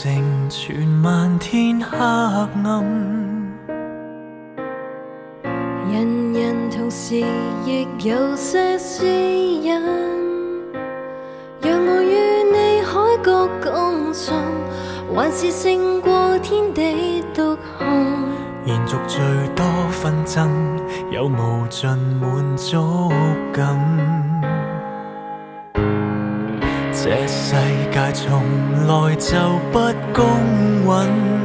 成全漫天黑暗。 人人同時亦有些私隱，讓我與你海角共尋，還是勝過天地獨行。 延續最多紛爭，有無盡滿足感。這世界從來就不公允，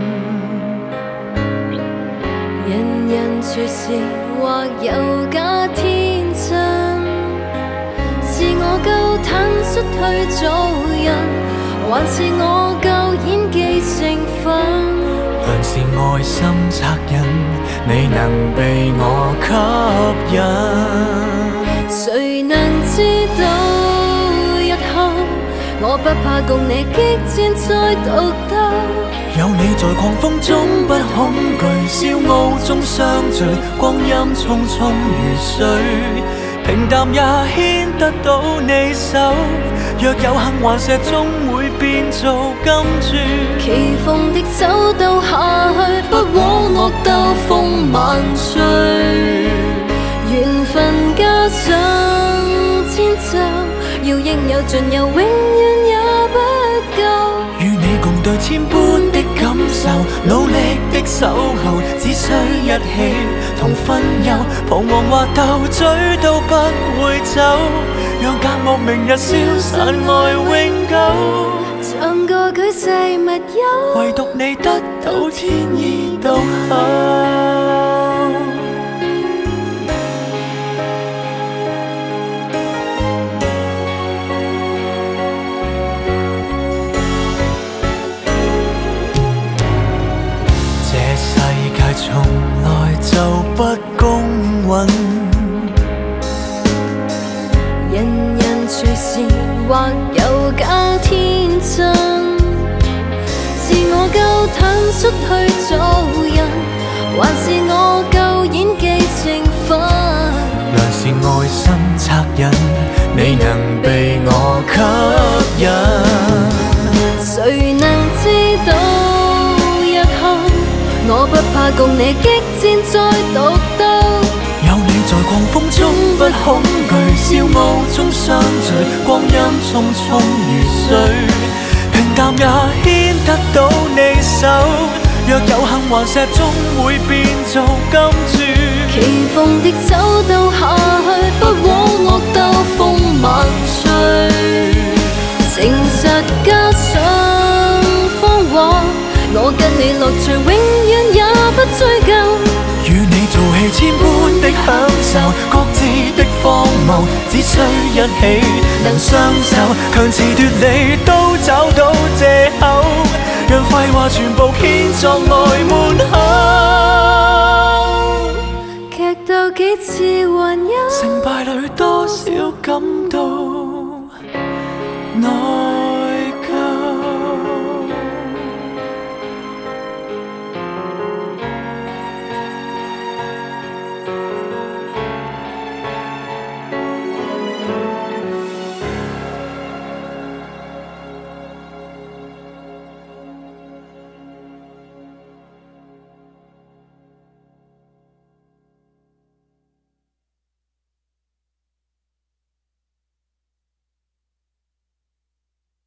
人人隨時或有假天真，是我夠坦率去做人，還是我夠演技成分？ 良是愛心惻隱，你能被我吸引。 誰能知道日後我不怕共你激戰再獨鬥？ 有你在狂風中不恐懼，笑傲中相聚，光陰匆匆如水，平淡也牽得到你手。若有幸還石終會變做金珠， 棋逢敵手鬥下去，不枉惡鬥風萬歲。緣分加上遷就，要應有盡有，永遠也不夠。 與你共對千般的感受，努力的守候，只需一起同分憂，彷徨或鬥嘴都不會走，讓隔膜明日消散愛永久。 像個舉世密友， 唯獨你得到天意到後。從來就不公允， 人人隨時或有假天真，是我夠坦率去做人，還是我夠演技成分？ 良是愛心惻隱，你能被我吸引。 誰能知道日後我不怕共你激戰再獨鬥？ 有你在狂風中不恐懼，笑傲中相聚，光陰匆匆如水，平淡也牽得到你手。若有幸還石終會變做金珠， 棋逢敵手鬥下去，不枉惡鬥風萬歲。誠實加上謊話，我跟你樂趣永遠也不追究。 與你做戲千般的享受，各自的荒謬，只需一起能相守。強詞奪理都找到藉口，讓廢話全部編作愛滿口。 劇鬥幾次還有， 成敗裏多少感到